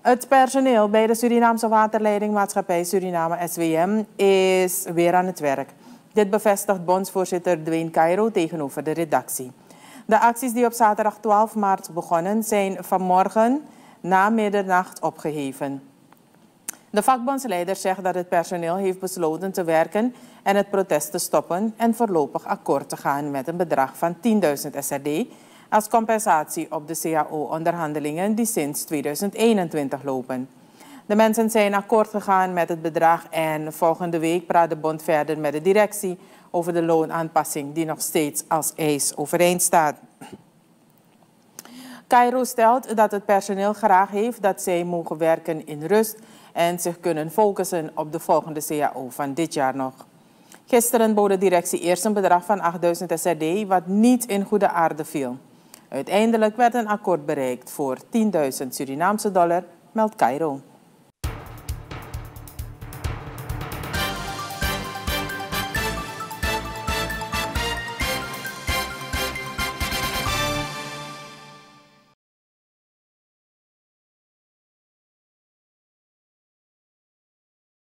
Het personeel bij de Surinaamse Waterleidingmaatschappij Suriname SWM is weer aan het werk. Dit bevestigt bondsvoorzitter Dwayne Cairo tegenover de redactie. De acties die op zaterdag 12 maart begonnen zijn vanmorgen na middernacht opgeheven. De vakbondsleider zegt dat het personeel heeft besloten te werken en het protest te stoppen en voorlopig akkoord te gaan met een bedrag van 10.000 SRD als compensatie op de CAO-onderhandelingen die sinds 2021 lopen. De mensen zijn akkoord gegaan met het bedrag en volgende week praat de bond verder met de directie over de loonaanpassing die nog steeds als eis overeind staat. Cairo stelt dat het personeel graag heeft dat zij mogen werken in rust en zich kunnen focussen op de volgende CAO van dit jaar nog. Gisteren bood de directie eerst een bedrag van 8.000 SRD wat niet in goede aarde viel. Uiteindelijk werd een akkoord bereikt voor $10.000, meldt Cairo.